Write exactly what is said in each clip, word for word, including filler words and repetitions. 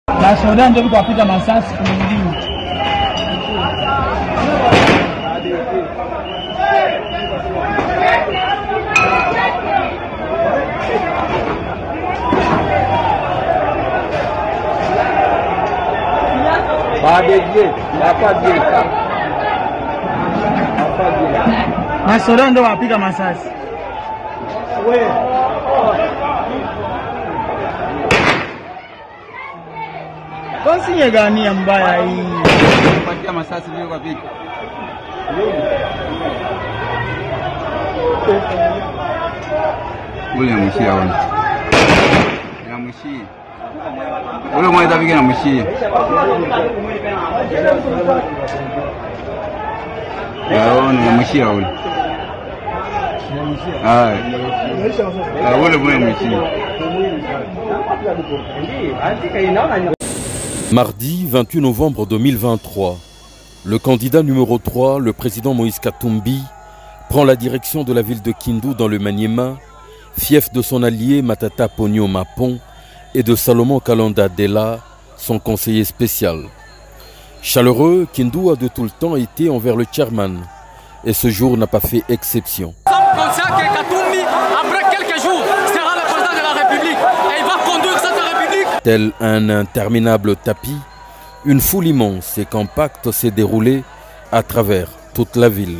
Na soda ndio kwa pita masasi kumwingine. Na soda ndio wapiga masasi. Konsiye gani ya mbaya hii? Kupatia masasi vile kwa vipi? Ule mshia ule. Ya mshia. Ule mmoja vile na mshia. Ya ni mshia ule. Ah. Ule mmoja mshia. Mardi vingt-huit novembre deux mille vingt-trois, le candidat numéro trois, le président Moïse Katumbi, prend la direction de la ville de Kindu dans le Maniema, fief de son allié Matata Ponyo Mapon et de Salomon Kalonda Della, son conseiller spécial. Chaleureux, Kindu a de tout le temps été envers le chairman et ce jour n'a pas fait exception. Nous sommes conscients que Katumbi, après quelques jours, sera le président de la République et il va conduire cette République. Tel un interminable tapis, une foule immense et compacte s'est déroulée à travers toute la ville.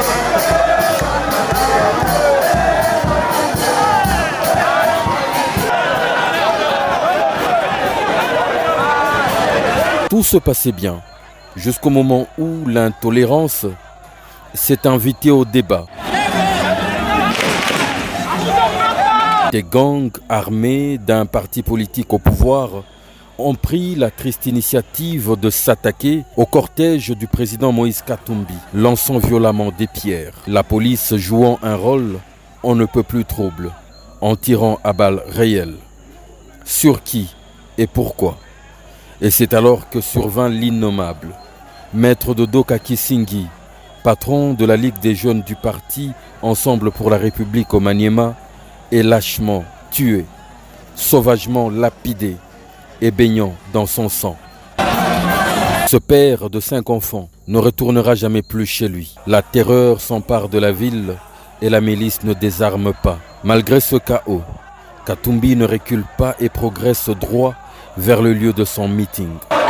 Tout se passait bien, jusqu'au moment où l'intolérance s'est invitée au débat. Des gangs armés d'un parti politique au pouvoir ont pris la triste initiative de s'attaquer au cortège du président Moïse Katumbi, lançant violemment des pierres. La police jouant un rôle on ne peut plus trouble, en tirant à balles réelles. Sur qui et pourquoi? Et c'est alors que survint l'innommable. Maître Dodo Kakisingi, patron de la Ligue des jeunes du parti Ensemble pour la République au Maniema, est lâchement tué, sauvagement lapidé et baignant dans son sang. Ce père de cinq enfants ne retournera jamais plus chez lui. La terreur s'empare de la ville et la milice ne désarme pas. Malgré ce chaos, Katumbi ne recule pas et progresse droit vers le lieu de son meeting.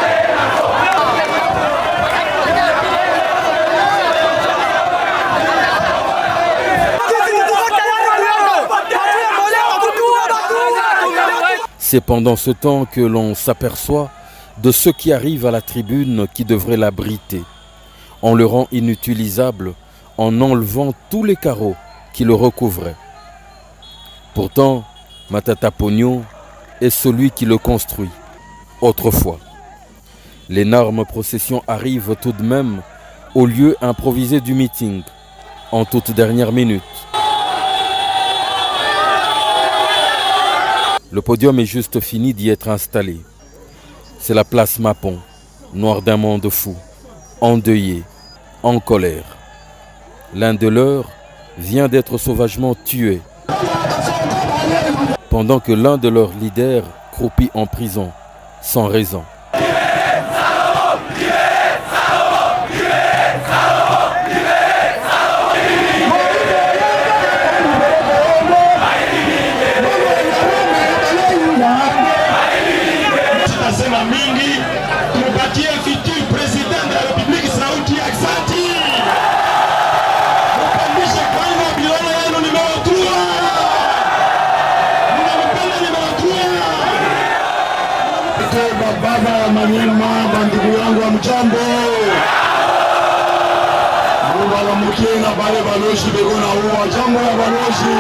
C'est pendant ce temps que l'on s'aperçoit de ceux qui arrivent à la tribune qui devraient l'abriter. On le rend inutilisable en enlevant tous les carreaux qui le recouvraient. Pourtant, Matata Ponyo est celui qui le construit, autrefois. L'énorme procession arrive tout de même au lieu improvisé du meeting, en toute dernière minute. Le podium est juste fini d'y être installé. C'est la place Mapon, noire d'un monde fou, endeuillé, en colère. L'un de leurs vient d'être sauvagement tué, pendant que l'un de leurs leaders croupit en prison, sans raison. Baba Maniema, bandugu yangu wa mjambo. Mungu alamukie na bale baloshi bego na uwa jambo ya baloshi.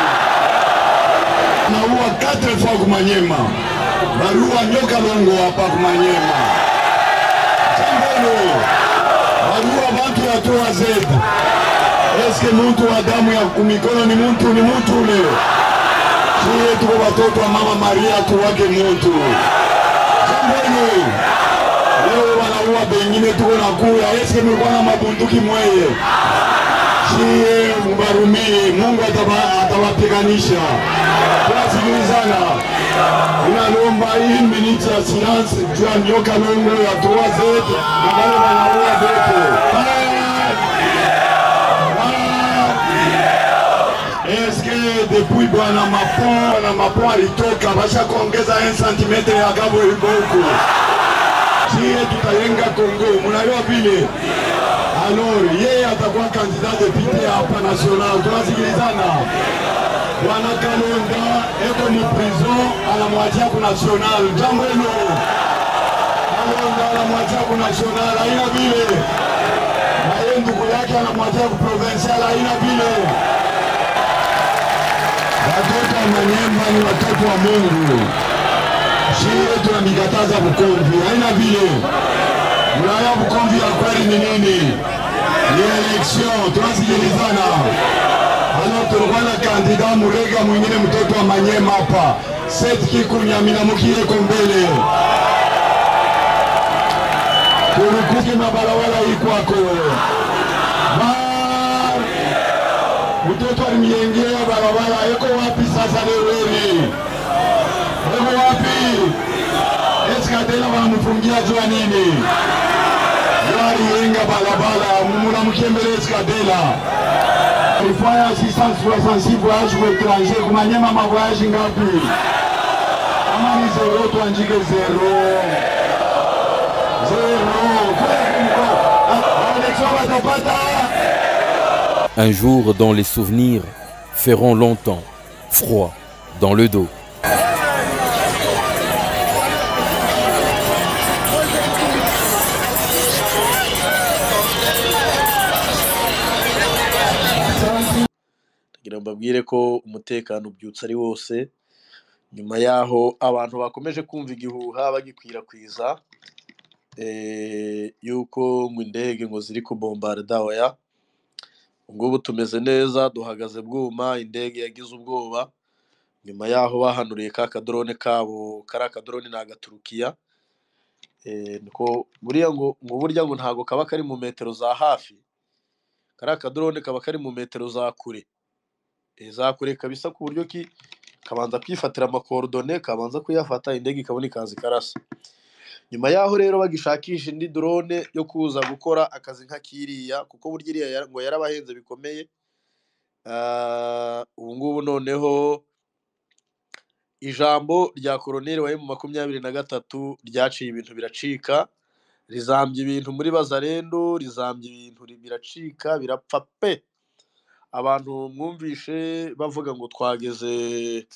Na uwa quatre fois kumanyema. Barua nyoka longo hapa kumanyema. Jambo barua bantu ya toa zed. Eske muntu wa damu ya kumikono ni muntu ni muntu leo. Sisi tuko watoto wa mama Maria tuwake muntu. Leo wanaua bengine tuko na kuya. Eske mlikuwa na mabunduki mweye? Shie mbarumii, Mungu atawapiganisha. Tunasikilizana. Inalomba hii minute ya silence juu ya nyoka longo ya trois Z na wale wanaua bote. Est-ce que depuis bwana Mapon na Mapon alitoka basha kuongeza un centimetre ya Gabo Iboko? Sie tutayenga Kongo, mnaelewa vile? Alors yeye atakuwa candidat député hapa national, tunasikilizana. Bwana Kalonda eko mu prison anamwachia ku national, jambo hilo. Kalonda anamwachia ku national, haina vile. Na yeye ndugu yake anamwachia ku provincial, haina vile. Watoto wa Manyema ni watoto wa Mungu. Shie tunamikataza Bukomvi, haina vile. Mnaya Bukomvi ya kweli ni nini? Ni election, tunasikilizana. Alors tulikuwa na kandida Murega mwingine mtoto wa Manyema hapa. Seth Kikunyamina mukie kombele. Turukuki mabalawala ikwako. Bar! Mtoto alimyengea balawala, yeko wapi sasa leweli? Yeko wapi? Eskadela wanamufungia jua nini? Yari yenga balabala, mumuna mkiembele Eskadela. Alifanya assistance soixante-six voyages pour étranger, kumanyema ma voyage ngapi? Kama ni zero tuanjike zero. Zero. Un jour dont les souvenirs feront longtemps froid dans le dos. Kugira mbabwire ko umutekano ubyutse ari wose nyuma yaho abantu bakomeje kumva igihuha bagikwirakwiza eh yuko ngo indege ngo ziri kubombarda oya ngubu tumeze neza duhagaze bwuma indege yagize ubwoba nyuma yaho bahanuriye ka kadrone kabo kara kadrone na gaturukiya eh niko buriya ngo ngo burya ngo ntago kaba kari mu metero za hafi kara kadrone kaba kari mu metero za kure za kure kabisa ku buryo ki kabanza kwifatira amakordone kabanza kuyafata indege ikabona ikazi karasa nyuma yaho rero bagishakisha indi drone yo kuza gukora akazi nka kiriya kuko burya iriya ngo yarabahenze bikomeye uh, ubu ngubu noneho ijambo rya Colonel wa mu makumyabiri na gatatu ryaciye ibintu biracika rizambye ibintu muri Bazarendo rizambye ibintu biracika birapfa pe abantu mwumvishe bavuga ngo twageze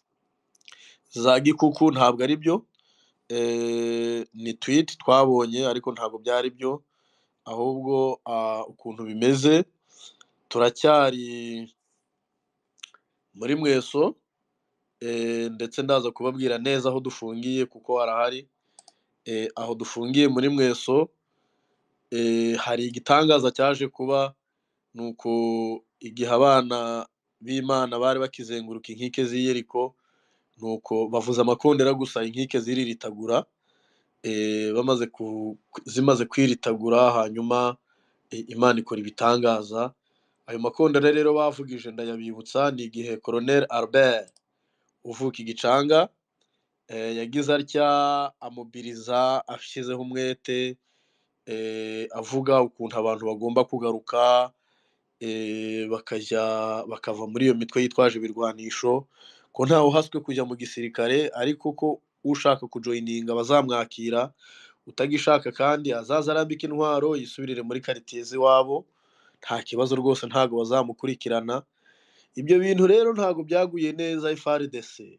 za Gikuku ntabwo ari byo eh ni tweet twabonye ariko ntabwo byari byo ahubwo uh, ukuntu bimeze turacyari muri Mweso eh ndetse ndaza kubabwira neza aho dufungiye kuko harahari eh aho dufungiye muri Mweso eh hari igitangaza cyaje kuba nuko igihe abana b'Imana bari bakizenguruka inkike z'Iyeriko nuko bavuza amakondera gusa inkike ziriritagura eh bamaze ku zimaze kwiritagura hanyuma e, Imana ikora ibitangaza ayo makondera rero bavugije ndayabibutsa ni igihe Colonel Albert uvuka igicanga eh yagize atya amobiriza afishizeho umwete eh avuga ukuntu abantu bagomba kugaruka eh bakajya bakava muri iyo mitwe yitwaje ibirwanisho ko ntawe uhaswe kujya mu gisirikare ariko ko ushaka kujoininga bazamwakira utagishaka kandi azaza arambika intwaro yisubirire muri quartier ziwabo nta kibazo rwose ntago bazamukurikirana ibyo bintu rero ntago byaguye neza F R D C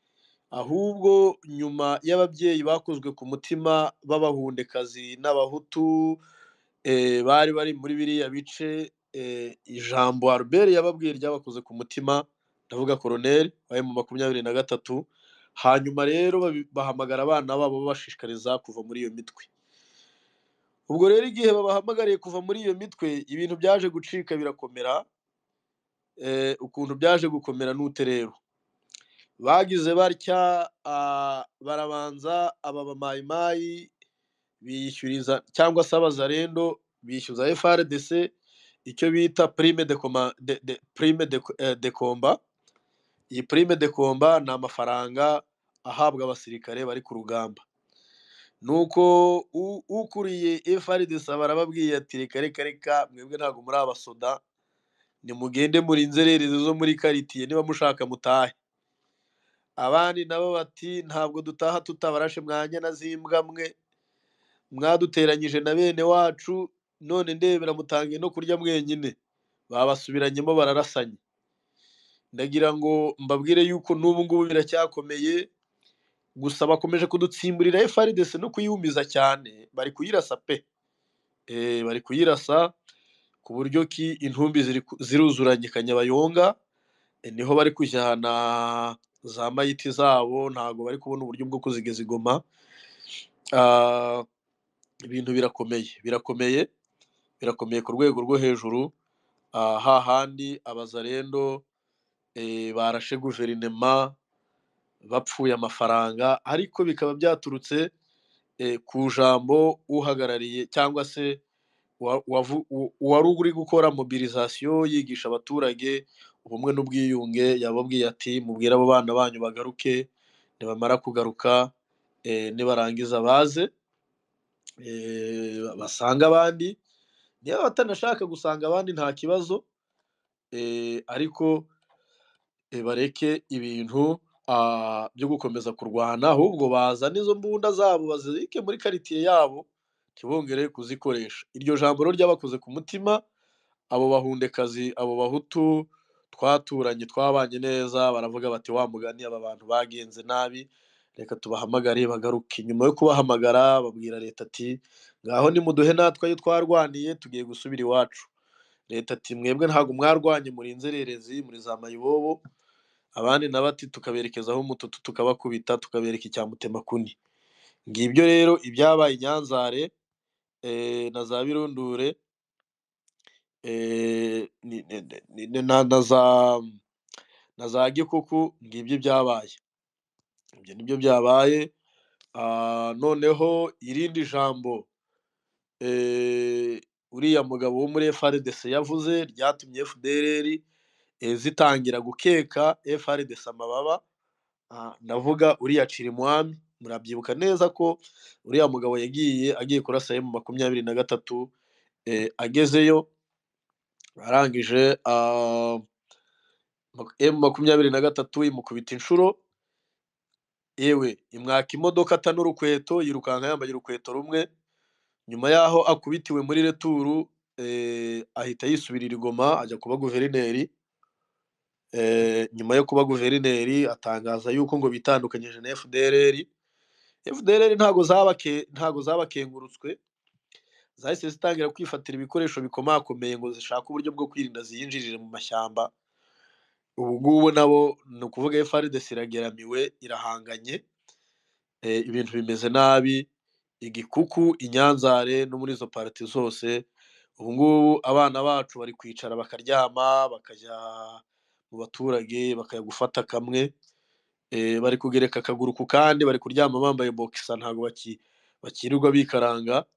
ahubwo nyuma y'ababyeyi bakozwe ku mutima b'abahundekazi n'abahutu eh bari bari muri biriya bice eh ijambo Albert yababwiye ryabakoze ku mutima ndavuga Colonel wa mu makumyabiri na gatatu hanyuma rero bahamagara abana babo bashishikariza kuva muri iyo mitwe ubwo rero igihe babahamagariye kuva muri iyo mitwe ibintu byaje gucika birakomera eh ukuntu byaje gukomera nute rero bagize barya uh, barabanza aba bamayimayi bishyuriza cyangwa se Bazarendo bishyuza F R D C icyo bita prime de combat de, de prime de, uh, de combat iyi prime de combat na amafaranga ahabwa abasirikare bari ku rugamba. Nuko u- ukuriye F R D C barababwiye ati reka reka reka mwebwe ntabwo muri abasoda, nimugende muri inzererezi zo muri karitiye, niba mushaka mutahe. Abandi nabo bati ntabwo dutaha tutabarashe mwanya na zimbwa mwe, mwaduteranyije na bene wacu, none ndebera mutangiye no kurya mwenyine. Babasubiranyemo bararasanye. Ndagira ngo mbabwire yuko n'ubu ngubu biracyakomeye, gusa bakomeje kudutsimburira F R D C no kuyumiza cyane, bari kuyirasa pe. Eh, bari kuyirasa ku buryo ki intumbi ziri ku- ziruzuranye Kanyabayonga, eh, niho bari kujyana za mayiti zabo, ntago bari kubona uburyo bwo kuzigeza i Goma. Ah, ibintu birakomeye birakomeye birakomeye ku rwego rwo hejuru. Ah, hahandi abazarendo eh, barashe guverinema bapfuye amafaranga, ariko bikaba byaturutse eh, ku jambo uhagarariye cyangwa se wa- wavu- u- uwari uri gukora mobilisation yigisha abaturage ubumwe n'ubwiyunge, yababwiye ati mubwire abo bana banyu bagaruke, nibamara kugaruka eh, nibarangiza baze eh, basanga abandi, niba batanashaka gusanga abandi nta kibazo, eh, ariko eh, bareke ibintu ah, byo gukomeza kurwana, ahubwo bazane izo mbunda zabo bazibike muri karitiye yabo, ntibongere kuzikoresha. Iryo jambo rero ryabakoze ku mutima, abo bahundekazi, abo bahutu twaturanye twabanye neza, baravuga bati wa mugani aba bantu bagenze nabi, reka tubahamagare bagaruke. Nyuma yo kubahamagara babwira leta ati ngaho nimuduhe natwe ayo twarwaniye, tugiye gusubira iwacu. Leta ati mwebwe ntabwo mwarwanye, muri inzererezi, muri za mayibobo. Abandi nabo ati tukaberekezaho umututu tukabakubita, tukabereka icyamutema kuni. Ngibyo rero ibyabaye i Nyanzare eh, na za Birundure eh, ni- ni- ni- ni- na na za na za Gikuku, ngibyo ibyabaye. Ibyo nibyo byabaye. Ah, noneho irindi jambo eh, uriya mugabo wo muri F R D C yavuze ryatumye F D L R eh, zitangira gukeka F R D C amababa. Ah, ndavuga uriya Chirimwami, murabyibuka neza ko uriya mugabo yagiye agiye kurasa M makumyabiri na gatatu, eh, agezeyo arangije ah, mak- M makumyabiri na gatatu imukubita inshuro, yewe imwaka imodoka ata n'urukweto, yirukanka yambaye urukweto rumwe. Nyuma yaho akubitiwe muri returu eh, ahita yisubirira i Goma ajya kuba guverineri. Eh, nyuma yo kuba guverineri atangaza yuko ngo bitandukanyije na F D L R. F D L R ntago zabake ntago zabakengurutswe, zahise zitangira kwifatira ibikoresho bikomakomeye ngo zishaka uburyo bwo kwirinda ziyinjirire mu mashyamba. Ubu ngubu nabo ni ukuvuga F R D C irageramiwe, irahanganye, eh, ibintu bimeze nabi i Gikuku, i Nyanzare no muri izo parti zose. Ubu ngubu abana bacu bari kwicara bakaryama, bakajya mu baturage bakajya gufata kamwe, eh, bari kugereka akaguru ku kandi, bari kuryama bambaye boxer, ntago baki bakirirwa bikaranga.